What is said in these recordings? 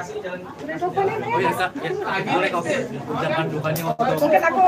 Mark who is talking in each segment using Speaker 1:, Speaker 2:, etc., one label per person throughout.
Speaker 1: Mungkin aku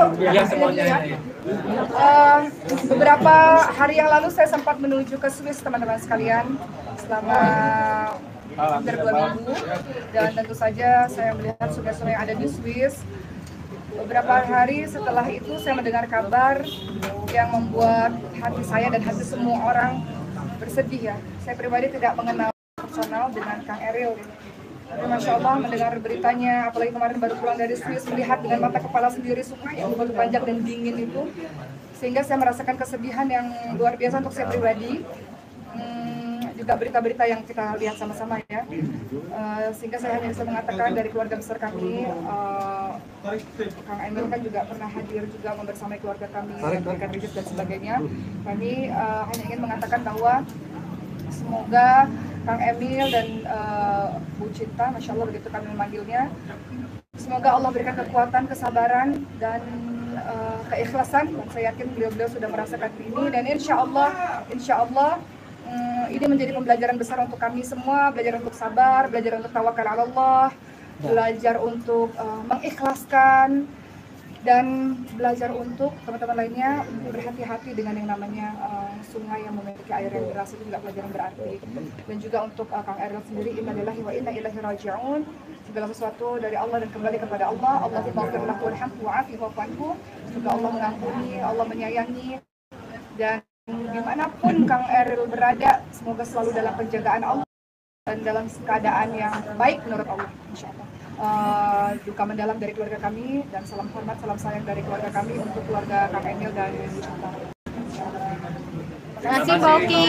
Speaker 1: beberapa hari yang lalu saya sempat menuju ke Swiss, teman-teman sekalian, selama hampir 2 minggu, dan tentu saja saya melihat sungai-sungai yang ada di Swiss. Beberapa hari setelah itu saya mendengar kabar yang membuat hati saya dan hati semua orang bersedih ya. Saya pribadi tidak mengenal personal dengan Kang Eril. Tapi Masya Allah mendengar beritanya, apalagi kemarin baru pulang dari Swiss, melihat dengan mata kepala sendiri sungai yang begitu panjang dan dingin itu, sehingga saya merasakan kesedihan yang luar biasa untuk saya pribadi. Juga berita-berita yang kita lihat sama-sama ya, sehingga saya hanya bisa mengatakan dari keluarga besar kami, Kang Emil kan juga pernah hadir juga membersamai keluarga kami, memberikan riset dan sebagainya. Kami hanya ingin mengatakan bahwa semoga Kang Emil dan Bu Cinta, Masya Allah begitu kami memanggilnya, semoga Allah berikan kekuatan, kesabaran, dan keikhlasan. Dan saya yakin beliau-beliau sudah merasakan ini, dan insya Allah ini menjadi pembelajaran besar untuk kami semua, belajar untuk sabar, belajar untuk tawakal ala Allah, belajar untuk mengikhlaskan, dan belajar untuk teman-teman lainnya berhati-hati dengan yang namanya sungai yang memiliki air yang deras. Itu juga pelajaran berarti. Dan juga untuk Kang Eril sendiri, inna lillahi wa inna ilaihi raji'un, segala sesuatu dari Allah dan kembali kepada Allah. Allahumma ighfir lahu warhamhu wa'afihi wa'fu anhu. Semoga Allah mengampuni, Allah menyayangi, dan dimanapun Kang Eril berada, semoga selalu dalam penjagaan Allah dan dalam keadaan yang baik menurut Allah, insya Allah. Duka mendalam dari keluarga kami, dan salam hormat, salam sayang dari keluarga kami untuk keluarga Kang Emil dan Bu Cinta.
Speaker 2: Terima kasih Pak Oki.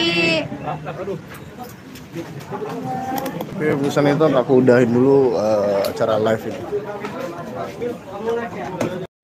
Speaker 3: Oke, pesan itu aku udahin dulu acara live ini.